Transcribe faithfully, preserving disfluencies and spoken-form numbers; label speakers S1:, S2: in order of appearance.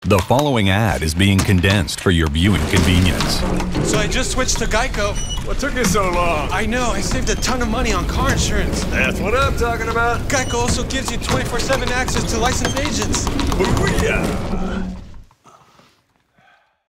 S1: The following ad is being condensed for your viewing convenience.
S2: So I just switched to Geico.
S3: What took you so long?
S2: I know, I saved a ton of money on car insurance.
S3: That's what I'm talking about.
S2: Geico also gives you twenty-four seven access to licensed agents.
S3: Booyah!